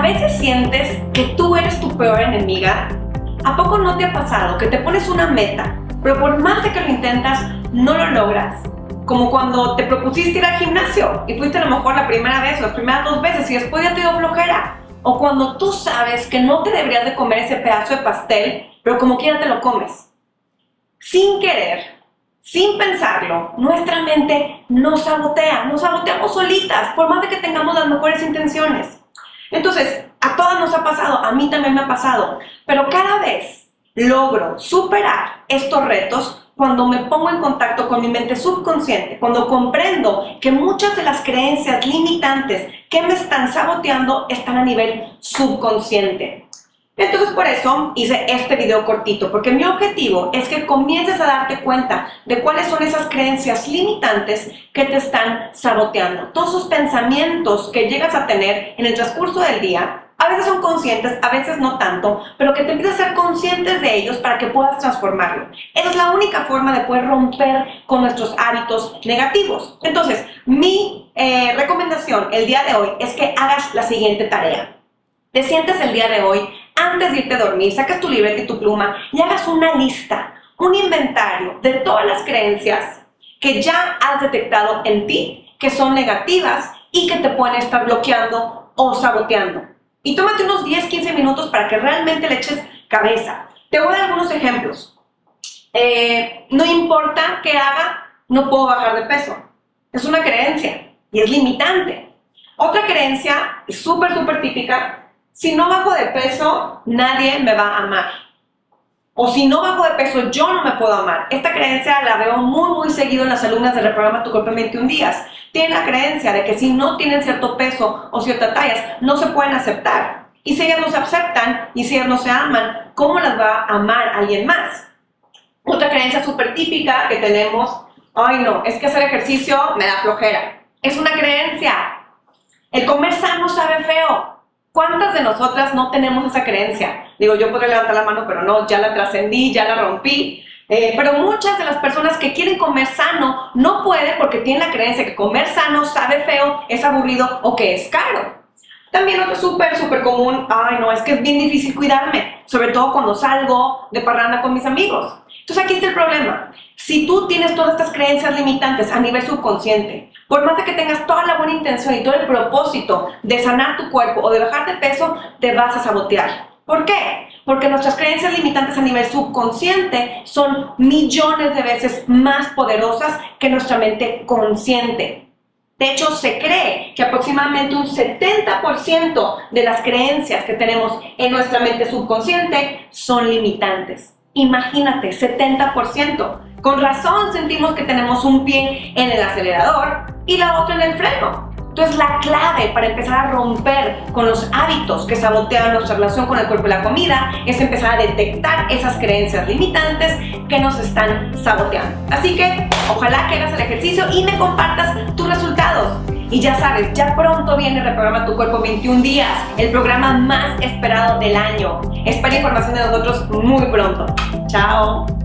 veces sientes que tú eres tu peor enemiga? ¿A poco no te ha pasado que te pones una meta, pero por más de que lo intentas, no lo logras? Como cuando te propusiste ir al gimnasio y fuiste a lo mejor la primera vez o las primeras 2 veces y después ya te dio flojera. O cuando tú sabes que no te deberías de comer ese pedazo de pastel, pero como quiera te lo comes. Sin querer, sin pensarlo, nuestra mente nos sabotea, nos saboteamos solitas, por más de que tengamos las mejores intenciones. Entonces, a todas nos ha pasado, a mí también me ha pasado, pero cada vez logro superar estos retos cuando me pongo en contacto con mi mente subconsciente, cuando comprendo que muchas de las creencias limitantes que me están saboteando están a nivel subconsciente. Entonces por eso hice este video cortito, porque mi objetivo es que comiences a darte cuenta de cuáles son esas creencias limitantes que te están saboteando. Todos esos pensamientos que llegas a tener en el transcurso del día, a veces son conscientes, a veces no tanto, pero que te empieces a ser conscientes de ellos para que puedas transformarlo. Esa es la única forma de poder romper con nuestros hábitos negativos. Entonces, mi recomendación el día de hoy es que hagas la siguiente tarea. Te sientes el día de hoy, antes de irte a dormir, sacas tu libreta y tu pluma y hagas una lista, un inventario de todas las creencias que ya has detectado en ti, que son negativas y que te pueden estar bloqueando o saboteando. Y tómate unos 10-15 minutos para que realmente le eches cabeza. Te voy a dar algunos ejemplos. No importa qué haga, no puedo bajar de peso. Es una creencia y es limitante. Otra creencia súper típica: si no bajo de peso, nadie me va a amar. O si no bajo de peso, yo no me puedo amar. Esta creencia la veo muy seguido en las alumnas del programa Tu Cuerpo en 21 días. Tienen la creencia de que si no tienen cierto peso o ciertas tallas, no se pueden aceptar. Y si ellas no se aceptan y si ellas no se aman, ¿cómo las va a amar alguien más? Otra creencia súper típica que tenemos: ay no, es que hacer ejercicio me da flojera. Es una creencia. El comer sano sabe feo. ¿Cuántas de nosotras no tenemos esa creencia? Digo, yo podría levantar la mano, pero no, ya la trascendí, ya la rompí. Pero muchas de las personas que quieren comer sano no pueden porque tienen la creencia que comer sano sabe feo, es aburrido o que es caro. También otro súper común: ay no, es que es bien difícil cuidarme, sobre todo cuando salgo de parranda con mis amigos. Entonces aquí está el problema. Si tú tienes todas estas creencias limitantes a nivel subconsciente, por más de que tengas toda la buena intención y todo el propósito de sanar tu cuerpo o de bajar de peso, te vas a sabotear. ¿Por qué? Porque nuestras creencias limitantes a nivel subconsciente son millones de veces más poderosas que nuestra mente consciente. De hecho, se cree que aproximadamente un 70% de las creencias que tenemos en nuestra mente subconsciente son limitantes. Imagínate, 70%. Con razón sentimos que tenemos un pie en el acelerador y la otra en el freno. Entonces la clave para empezar a romper con los hábitos que sabotean nuestra relación con el cuerpo y la comida es empezar a detectar esas creencias limitantes que nos están saboteando. Así que ojalá que hagas el ejercicio y me compartas tus resultados. Y ya sabes, ya pronto viene Reprograma Tu Cuerpo 21 días, el programa más esperado del año. Espera información de nosotros muy pronto. Chao.